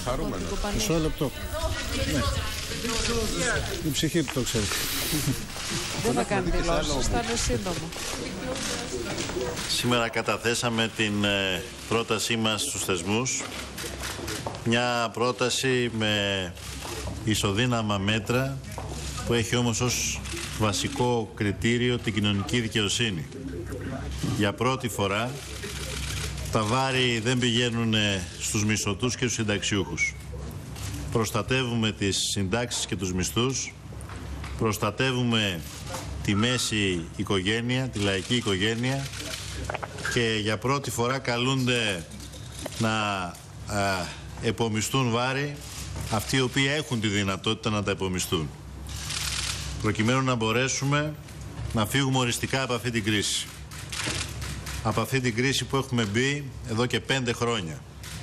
Μισό λεπτό. Ναι. Η ψυχή του το ξέρει. Δεν θα κάνει δηλώσεις, θα είναι σύντομο. Σήμερα καταθέσαμε την πρότασή μας στους θεσμούς. Μια πρόταση με ισοδύναμα μέτρα που έχει όμως ως βασικό κριτήριο την κοινωνική δικαιοσύνη. Για πρώτη φορά τα βάρη δεν πηγαίνουν στους μισθωτούς και στους συνταξιούχους. Προστατεύουμε τις συντάξεις και τους μισθούς, προστατεύουμε τη μέση οικογένεια, τη λαϊκή οικογένεια και για πρώτη φορά καλούνται να επομισθούν βάρη αυτοί οι οποίοι έχουν τη δυνατότητα να τα επομισθούν, προκειμένου να μπορέσουμε να φύγουμε οριστικά από αυτή την κρίση. Από αυτή την κρίση που έχουμε μπει εδώ και 5 χρόνια.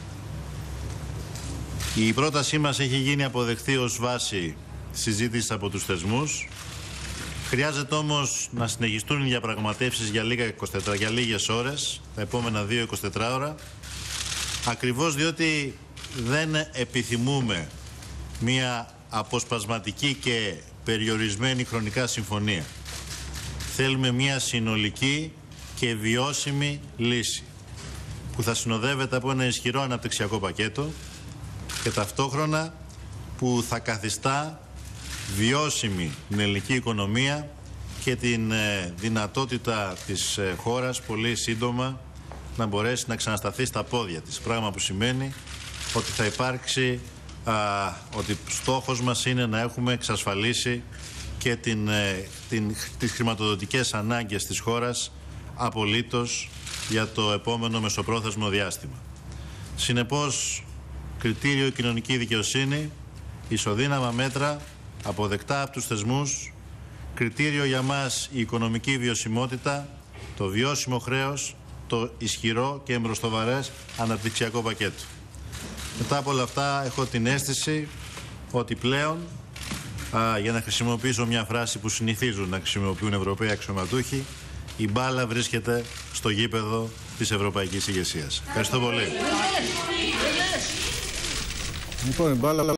Η πρότασή μας έχει γίνει αποδεκτή ως βάση συζήτησης από τους θεσμούς. Χρειάζεται όμως να συνεχιστούν οι διαπραγματεύσεις για λίγες ώρες, τα επόμενα 2-24 ώρα, ακριβώς διότι δεν επιθυμούμε μια αποσπασματική και περιορισμένη χρονικά συμφωνία. Θέλουμε μια συνολική και βιώσιμη λύση που θα συνοδεύεται από ένα ισχυρό αναπτυξιακό πακέτο και ταυτόχρονα που θα καθιστά βιώσιμη την ελληνική οικονομία και την δυνατότητα της χώρας πολύ σύντομα να μπορέσει να ξανασταθεί στα πόδια της. Πράγμα που σημαίνει ότι θα υπάρξει, ότι στόχος μας είναι να έχουμε εξασφαλίσει και τις χρηματοδοτικές ανάγκες της χώρας απολύτως για το επόμενο μεσοπρόθεσμο διάστημα. Συνεπώς, κριτήριο κοινωνική δικαιοσύνη, ισοδύναμα μέτρα, αποδεκτά από τους θεσμούς, κριτήριο για μας η οικονομική βιωσιμότητα, το βιώσιμο χρέος, το ισχυρό και εμπροστοβαρές αναπτυξιακό πακέτο. Μετά από όλα αυτά έχω την αίσθηση ότι πλέον, για να χρησιμοποιήσω μια φράση που συνηθίζουν να χρησιμοποιούν Ευρωπαίοι αξιωματούχοι, η μπάλα βρίσκεται στο γήπεδο της ευρωπαϊκής ηγεσίας. Ευχαριστώ πολύ. Λοιπόν, η μπάλα